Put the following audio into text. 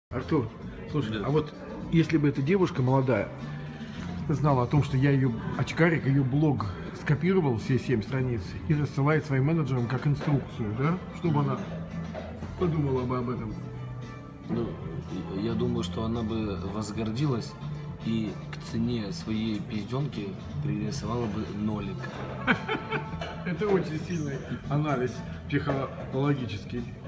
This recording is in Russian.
Артур, слушай, Да. а вот если бы эта девушка молодая знала о том, что я ее очкарик, ее блог скопировал все 7 страниц и рассылает своим менеджерам как инструкцию, да, чтобы она подумала бы об этом. Ну, я думаю, что она бы возгордилась и к цене своей пизденки пририсовала бы нолик. Это очень сильный анализ психологический.